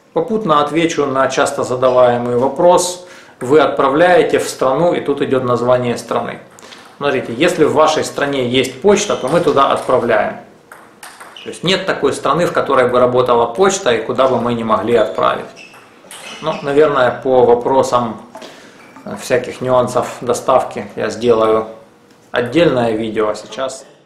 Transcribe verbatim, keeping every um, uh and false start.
Попутно отвечу на часто задаваемый вопрос. Вы отправляете в страну, и тут идет название страны. Смотрите, если в вашей стране есть почта, то мы туда отправляем. То есть нет такой страны, в которой бы работала почта, и куда бы мы не могли отправить. Ну, наверное, по вопросам всяких нюансов доставки я сделаю отдельное видео, а сейчас...